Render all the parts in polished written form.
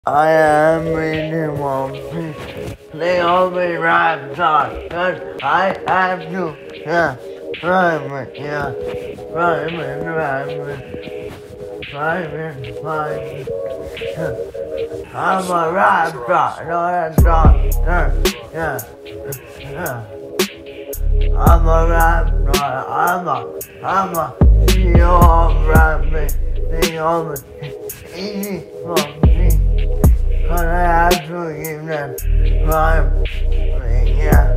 I am reading one piece. They all be Rapstar, cause I have to, rhyme, rhyming. I'm a Rapstar, not a doctor, yeah. I'm a Rapstar, I'm a CEO of rapping, they all be easy for me. Cause I have to give them rhyme, yeah.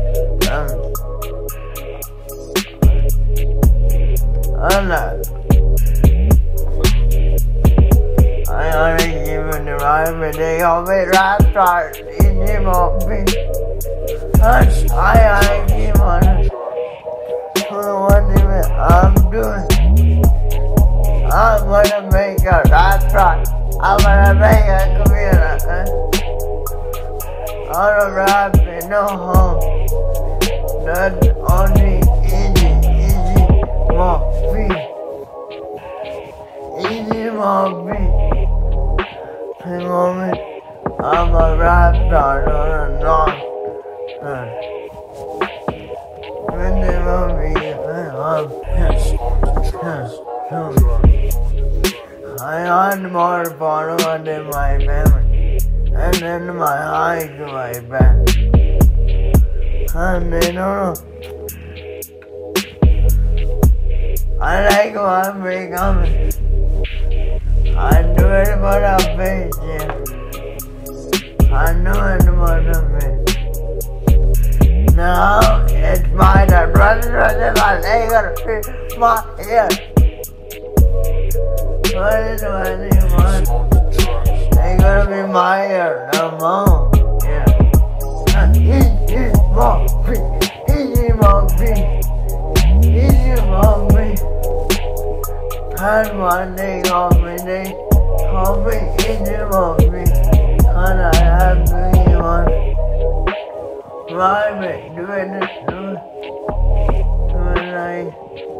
I only give them the rhyme and they all be Rapstar, easy for me. Cause I give on what I'm doing. I'm gonna make a Rapstar. I'm gonna make a computer, all the rap and no home. Not only easy for me. Easy for me. Hey moment, I'm a Rapstar, not a doctor. When they want me, I earned more followers than my family, and then my eyes to my back. And they don't know. I like what I'm becoming. I do it for the face, yeah. I do it for the face. Now it's my turn. Run, my leg gonna my ear. What is what you want? They gonna be my ear, no more. Yeah. Easy for me. Easy for me. Easy for me. And one day call me, they call me easy for me. And I have to be one. Rhyme it, do it. Like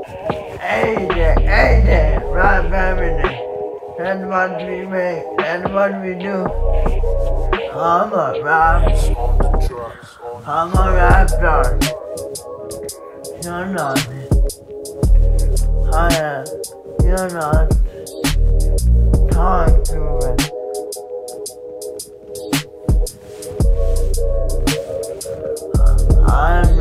AJ, rap everything. That's what we make, that's what we do. I'm a Rapstar. You're not. I am. You're not. Talk to it. I'm